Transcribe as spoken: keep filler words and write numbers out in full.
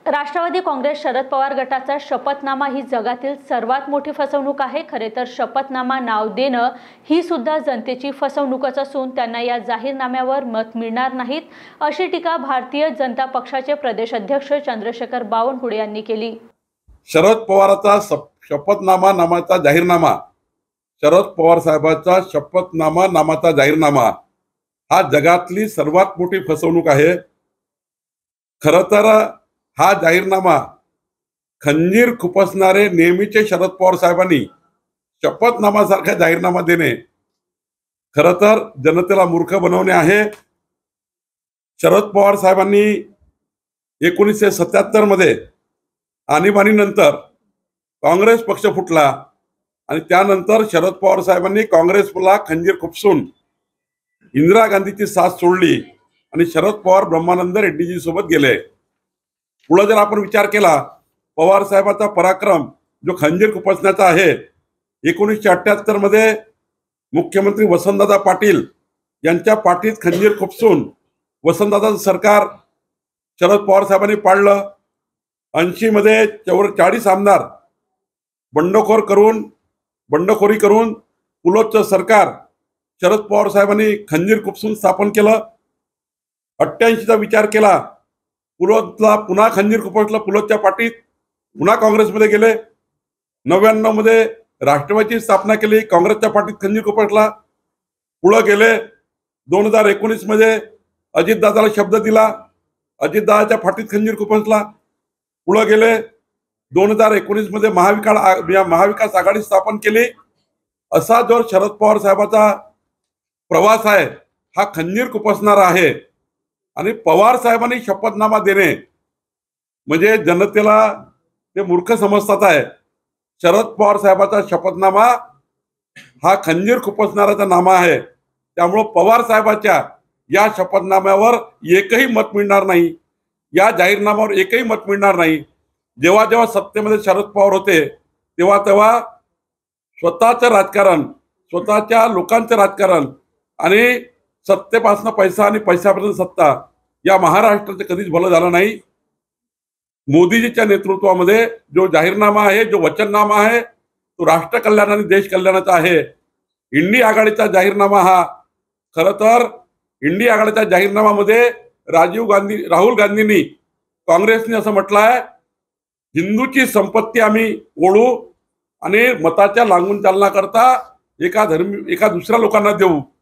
राष्ट्रवादी काँग्रेस शरद पवार गटाचा शपथनामा ही जगातील सर्वात मोठी फसवणूक आहे। खरे तर शपथनामा नाव देणं ही सुद्धा जनतेची फसवणूकच असून त्यांना या जाहीरनाम्यावर मत मिळणार नाहीत, अशी टीका भारतीय जनता पक्षाचे प्रदेश अध्यक्ष चंद्रशेखर बावनकुळे यांनी केली। शरद पवारांचा शपथनामा नामाचा जाहीरनामा शरद पवार साहेबांचा शपथनामा नामाचा जाहीरनामा हा जगातली सर्वात मोठी फसवणूक आहे। खरं तर हा जाहीरनामा खंजीर खुपसणारे नेहमीचे शरद पवार साहेबांनी शपथनामा सारखा जाहीरनामा देणे खरं तर जनतेला मूर्ख बनवणे आहे। शरद पवार साहेबांनी एकोणीसशे सत्याहत्तर मध्ये आणीबाणीनंतर काँग्रेस पक्ष फुटला आणि त्यानंतर शरद पवार साहेबांनी काँग्रेसला खंजीर खुपसून इंदिरा गांधीची साथ सोडली आणि शरद पवार ब्रह्मानंद रेड्डीजी सोबत गेले। पुढे जर आपण विचार केला, पवार साहेबांचा पराक्रम जो खंजीर खुपसण्याचा आहे, एकोणीसशे अठ्ठ्याहत्तर मध्ये मुख्यमंत्री वसंतदादा पाटील यांच्या पाठीत खंजीर खुपसून वसंतदादाचं सरकार शरद पवार साहेबांनी पाडलं। ऐंशी मध्ये चौर चाळीस आमदार बंडखोर करून बंडखोरी करून पुलोदचं सरकार शरद पवार साहेबांनी खंजीर खुपसून स्थापन केलं। अठ्ठ्याऐंशीचा विचार केला, पुलोदला पुन्हा खंजीर खुपसलं, पुलोदच्या पाठीत पुन्हा काँग्रेसमध्ये गेले। नव्याण्णव मध्ये राष्ट्रवादीची स्थापना केली, काँग्रेसच्या पाठीत खंजीर खुपसला, पुढे गेले। दोन हजार एकोणीस मध्ये अजितदादाला शब्द दिला, अजितदादाच्या पाठीत खंजीर खुपसला, पुढे गेले। दोन हजार एकोणीस मध्ये महाविकास महाविकास आघाडी स्थापन केली। असा जो शरद पवार साहेबांचा प्रवास आहे हा खंजीर खुपसणारा आहे आणि पवार साहेबांनी शपथनामा देणे म्हणजे जनतेला ते मूर्ख समजतात आहे। शरद पवार साहेबांचा शपथनामा हा खंजीर खुपसणाराचा नामा आहे, त्यामुळे पवार साहेबांच्या या शपथनाम्यावर एकही मत मिळणार नाही, या जाहीरनाम्यावर एकही मत मिळणार नाही। जेव्हा जेव्हा सत्तेमध्ये शरद पवार होते तेव्हा तेव्हा स्वतःचं राजकारण, स्वतःच्या लोकांचं राजकारण आणि सत्तेपासून पैसा आणि पैशापर्यंत सत्ता या महाराष्ट्राचं कधीच भलं झालं नाही। मोदीजीच्या नेतृत्वामध्ये जो जाहीरनामा आहे, जो वचननामा आहे, तो राष्ट्र कल्याण आणि देश कल्याणाचा आहे। इंडी आघाडीचा जाहीरनामा हा खरं तर इंडी आघाडीच्या जाहीरनाम्यामध्ये राजीव गांधी राहुल गांधींनी काँग्रेसने असं म्हटलं आहे, हिंदूची संपत्ती आम्ही ओढू आणि मताच्या लागून चालना करता एका धर्मी एका दुसऱ्या लोकांना देऊ।